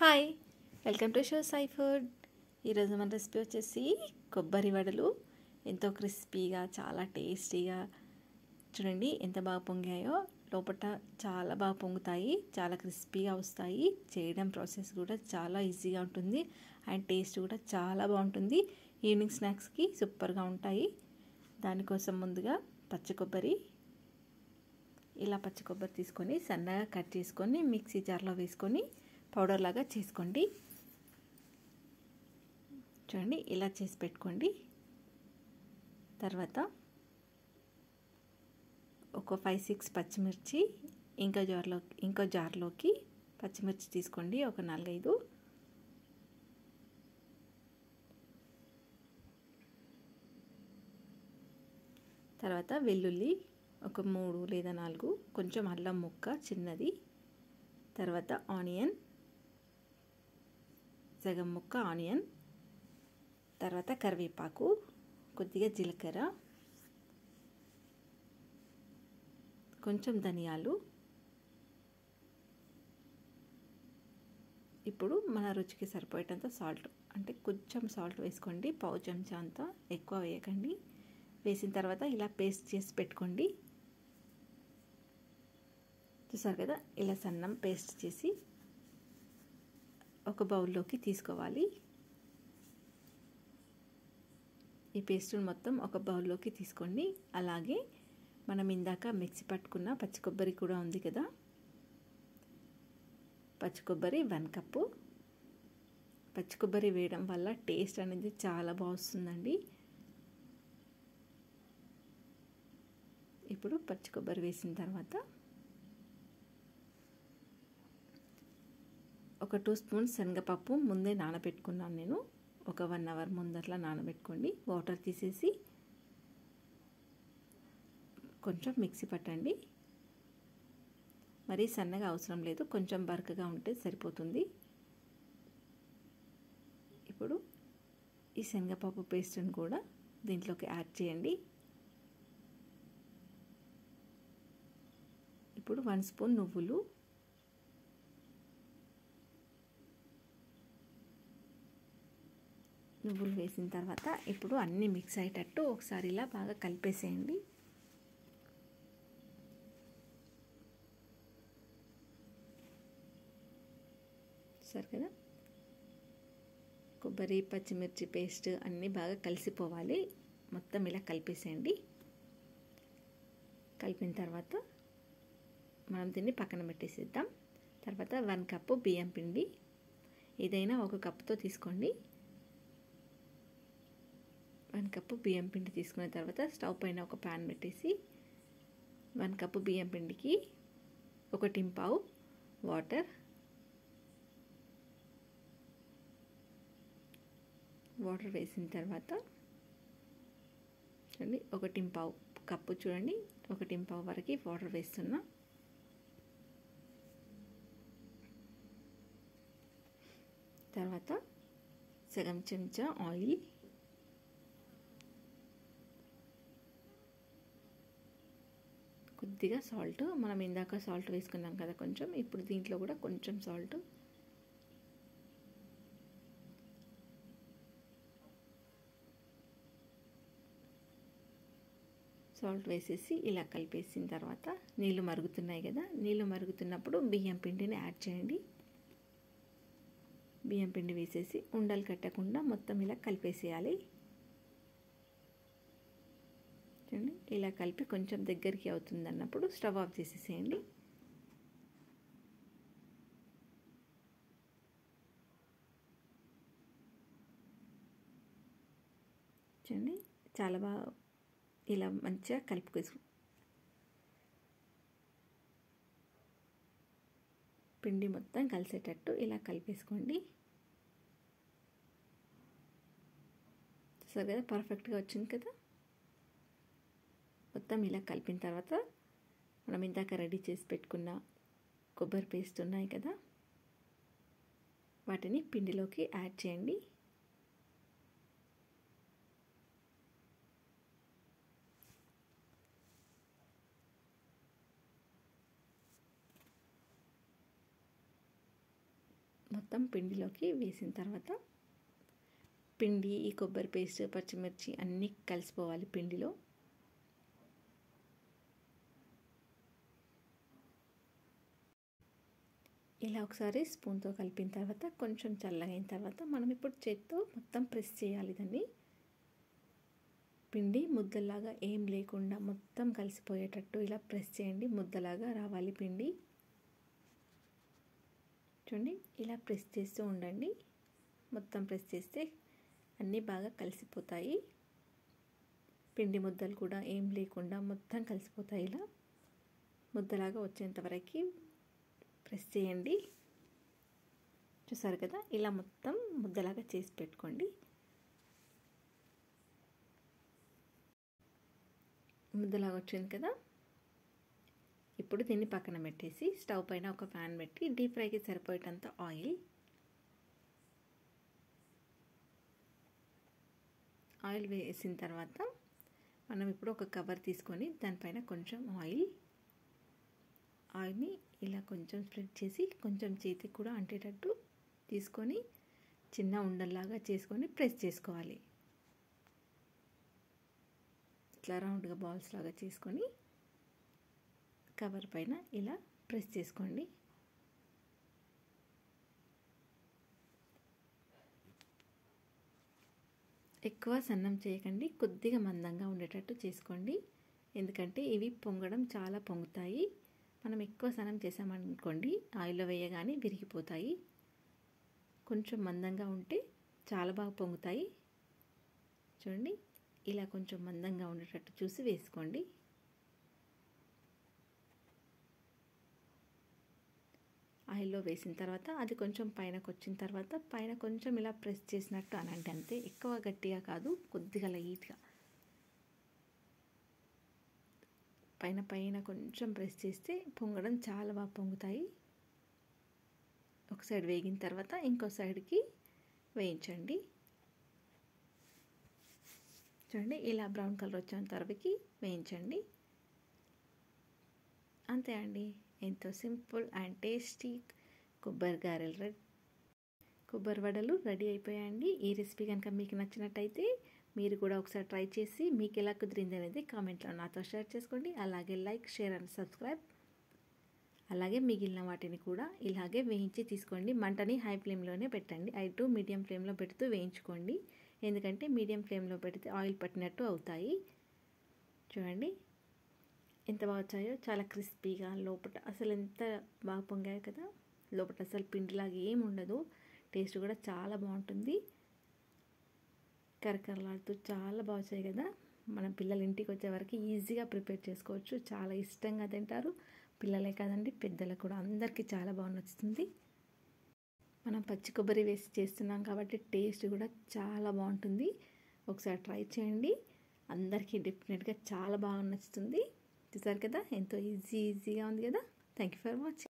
Hi, welcome to show Sai food. ఈరోజు మన recipe వచ్చేసి కొబ్బరి వడలు. ఎంతో క్రిస్పీగా, చాలా టేస్టీగా. చూడండి ఎంత బాగా పొంగాయో. లోపల చాలా బాగా పొంగుతాయి, చాలా క్రిస్పీగా వస్తాయి. చేయడం ప్రాసెస్ కూడా చాలా ఈజీగా ఉంటుంది అండ్ టేస్ట్ కూడా చాలా బాగుంటుంది. ఈవినింగ్ స్నాక్స్కి సూపర్గా ఉంటాయి. దానికోసం ముందుగా పచ్చి కొబ్బరి, ఇలా పచ్చి కొబ్బరి తీసుకొని సన్నగా కట్ చేసుకొని మిక్సీ జార్లో వేసుకొని పౌడర్ లాగా చేసుకోండి. చూడండి ఇలా చేసి పెట్టుకోండి. తర్వాత ఒక 5-6 పచ్చిమిర్చి ఇంకో జార్లోకి పచ్చిమిర్చి తీసుకోండి, ఒక 4-5. తర్వాత వెల్లుల్లి ఒక 3 లేదా 4, కొంచెం అల్లం ముక్క చిన్నది. తర్వాత ఆనియన్, సగం ముక్క ఆనియన్. తర్వాత కరివేపాకు, కొద్దిగా జీలకర్ర, కొంచెం ధనియాలు. ఇప్పుడు మన రుచికి సరిపోయేటంత సాల్ట్, అంటే కొంచెం సాల్ట్ వేసుకోండి, పావు చెంచా అంతా, ఎక్కువ వేయకండి. వేసిన తర్వాత ఇలా పేస్ట్ చేసి పెట్టుకోండి. చూసారు కదా, ఇలా సన్నం పేస్ట్ చేసి ఒక బౌల్లోకి తీసుకోవాలి. ఈ పేస్టును మొత్తం ఒక బౌల్లోకి తీసుకోండి. అలాగే మనం ఇందాక మిక్సీ పట్టుకున్న పచ్చి కొబ్బరి కూడా ఉంది కదా, పచ్చి కొబ్బరి 1 కప్పు. పచ్చి కొబ్బరి వేయడం వల్ల టేస్ట్ అనేది చాలా బాగుంటుందండి. ఇప్పుడు పచ్చి కొబ్బరి వేసిన తర్వాత ఒక 2 స్పూన్స్ శనగపప్పు ముందే నానబెట్టుకున్నాను నేను. ఒక 1 అవర్ ముందట్లా నానబెట్టుకోండి. వాటర్ తీసేసి కొంచెం మిక్సీ పట్టండి. మరీ సన్నగా అవసరం లేదు, కొంచెం బరకగా ఉంటే సరిపోతుంది. ఇప్పుడు ఈ శనగపప్పు పేస్ట్ని కూడా దీంట్లోకి యాడ్ చేయండి. ఇప్పుడు 1 స్పూన్ నువ్వులు, వేసిన తర్వాత ఇప్పుడు అన్నీ మిక్స్ అయ్యేటట్టు ఒకసారి ఇలా బాగా కలిపేసేయండి. సరే కదా, కొబ్బరి పచ్చిమిర్చి పేస్ట్ అన్నీ బాగా కలిసిపోవాలి. మొత్తం ఇలా కలిపేసేయండి. కలిపిన తర్వాత మనం దీన్ని పక్కన పెట్టేసేద్దాం. తర్వాత 1 కప్పు బియ్యం పిండి, ఏదైనా ఒక కప్పుతో తీసుకోండి. 1 కప్పు బియ్యం పిండి తీసుకున్న తర్వాత స్టవ్ పైన ఒక ప్యాన్ పెట్టేసి 1 కప్పు బియ్యం పిండికి 1.5 వాటర్ వేసిన తర్వాత చూడండి 1.5 కప్పు, చూడండి 1.5 వరకు వాటర్ వేస్తున్నా. తర్వాత సగం చెంచా ఆయిల్, కొద్దిగా సాల్ట్. మనం ఇందాక సాల్ట్ వేసుకున్నాం కదా కొంచెం, ఇప్పుడు దీంట్లో కూడా కొంచెం సాల్ట్. వేసేసి ఇలా కలిపేసిన తర్వాత నీళ్ళు మరుగుతున్నాయి కదా, నీళ్ళు మరుగుతున్నప్పుడు బియ్యం పిండిని యాడ్ చేయండి. బియ్యం పిండి వేసేసి ఉండలు కట్టకుండా మొత్తం ఇలా కలిపేసేయాలి. చూడండి ఇలా కలిపి కొంచెం దగ్గరికి అవుతుంది అన్నప్పుడు స్టవ్ ఆఫ్ చేసేసేయండి. చూడండి చాలా బాగా ఇలా మంచిగా కలుపుకేసు, పిండి మొత్తం కలిసేటట్టు ఇలా కలిపేసుకోండి. సరే కదా, పర్ఫెక్ట్గా వచ్చింది కదా. మొత్తం ఇలా కలిపిన తర్వాత మనం ఇందాక రెడీ చేసి పెట్టుకున్న కొబ్బరి పేస్ట్ ఉన్నాయి కదా, వాటిని పిండిలోకి యాడ్ చేయండి. మొత్తం పిండిలోకి వేసిన తర్వాత పిండి, ఈ కొబ్బరి పేస్ట్, పచ్చిమిర్చి అన్నీ కలిసిపోవాలి పిండిలో. ఇలా ఒకసారి స్పూన్తో కలిపిన తర్వాత కొంచెం చల్లగైన తర్వాత మనం ఇప్పుడు చేత్తో మొత్తం ప్రెస్ చేయాలి దాన్ని. పిండి ముద్దలాగా ఏం లేకుండా మొత్తం కలిసిపోయేటట్టు ఇలా ప్రెస్ చేయండి. ముద్దలాగా రావాలి పిండి. చూడండి, ఇలా ప్రెస్ చేస్తూ ఉండండి. మొత్తం ప్రెస్ చేస్తే అన్నీ బాగా కలిసిపోతాయి. పిండి ముద్దలు కూడా ఏం లేకుండా మొత్తం కలిసిపోతాయి. ఇలా ముద్దలాగా వచ్చేంత వరకు ప్రెస్ చేయండి. చూసారు కదా, ఇలా మొత్తం ముద్దలాగా చేసి పెట్టుకోండి. ముద్దలాగా వచ్చింది కదా. ఇప్పుడు దీన్ని పక్కన పెట్టేసి స్టవ్ పైన ఒక ప్యాన్ పెట్టి డీప్ ఫ్రైకి సరిపోయేటంత ఆయిల్ వేసిన తర్వాత మనం ఇప్పుడు ఒక కవర్ తీసుకొని దానిపైన కొంచెం ఆయిల్ని ఇలా కొంచెం స్ప్రెడ్ చేసి కొంచెం చేతికి కూడా అంటేటట్టు తీసుకొని చిన్న ఉండల్లాగా చేసుకొని ప్రెస్ చేసుకోవాలి. ఇట్లా రౌండ్గా బాల్స్ లాగా చేసుకొని కవర్ పైన ఇలా ప్రెస్ చేసుకోండి. ఎక్కువ సన్నం చేయకండి, కొద్దిగా మందంగా ఉండేటట్టు చేసుకోండి. ఎందుకంటే ఇవి పొంగడం చాలా పొంగుతాయి. మనం ఎక్కువ సన్నం చేసామనుకోండి ఆయిల్లో వేయగానే విరిగిపోతాయి. కొంచెం మందంగా ఉంటే చాలా బాగా పొంగుతాయి. చూడండి, ఇలా కొంచెం మందంగా ఉండేటట్టు చూసి వేసుకోండి. ఆయిల్లో వేసిన తర్వాత అది కొంచెం పైనకు వచ్చిన తర్వాత పైన కొంచెం ఇలా ప్రెస్ చేసినట్టు అనండి, అంతే. ఎక్కువ గట్టిగా కాదు, కొద్దిగా లైట్గా పైన కొంచెం ప్రెస్ చేస్తే పొంగడం చాలా బాగా పొంగుతాయి. ఒక సైడ్ వేగిన తర్వాత ఇంకో సైడ్కి వేయించండి. చూడండి, ఇలా బ్రౌన్ కలర్ వచ్చేంత వరకు వేయించండి. అంతే అండి, ఎంతో సింపుల్ అండ్ టేస్టీ కొబ్బరి వడలు రెడీ అయిపోయాయండి. ఈ రెసిపీ కనుక మీకు నచ్చినట్టయితే మీరు కూడా ఒకసారి ట్రై చేసి మీకు ఎలా కుదిరింది అనేది కామెంట్లో నాతో షేర్ చేసుకోండి. అలాగే లైక్, షేర్ అండ్ సబ్స్క్రైబ్. అలాగే మిగిలిన వాటిని కూడా ఇలాగే వేయించి తీసుకోండి. మంటని హై ఫ్లేమ్లోనే పెట్టండి. హై టు మీడియం ఫ్లేమ్లో పెడుతూ వేయించుకోండి. ఎందుకంటే మీడియం ఫ్లేమ్లో పెడితే ఆయిల్ పట్టినట్టు అవుతాయి. చూడండి ఎంత బాగా వచ్చాయో, చాలా క్రిస్పీగా, లోపల అసలు ఎంత బాగా పొంగాయో కదా. లోపల అసలు పిండిలాగా ఏమి ఉండదు. టేస్ట్ కూడా చాలా బాగుంటుంది. కరకరలాడుతూ చాలా బాగా వచ్చాయి కదా. మన పిల్లలు ఇంటికి వచ్చే వరకు ఈజీగా ప్రిపేర్ చేసుకోవచ్చు. చాలా ఇష్టంగా తింటారు. పిల్లలే కాదండి, పెద్దలకు కూడా అందరికీ చాలా బాగా నచ్చుతుంది. మనం పచ్చి కొబ్బరి వేసి చేస్తున్నాం కాబట్టి టేస్ట్ కూడా చాలా బాగుంటుంది. ఒకసారి ట్రై చేయండి. అందరికీ డెఫినెట్గా చాలా బాగా నచ్చుతుంది. చూసారు కదా, ఎంతో ఈజీగా ఉంది కదా. Thank you for watching.